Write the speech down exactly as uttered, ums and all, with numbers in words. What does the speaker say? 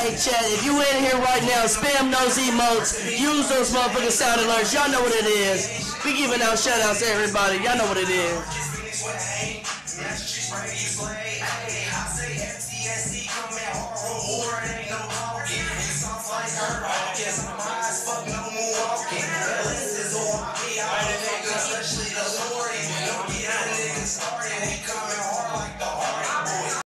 Hey, chat, if you in here right now, spam those emotes, use those motherfucking sound alerts. Y'all know what it is. We giving out shout outs to everybody. Y'all know what it is.